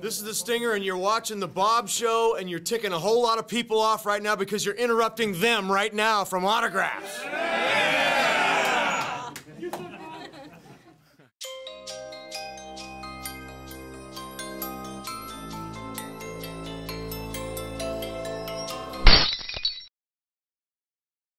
This is the Stinger, and you're watching the Bob Show, and you're ticking a whole lot of people off right now because you're interrupting them right now from autographs.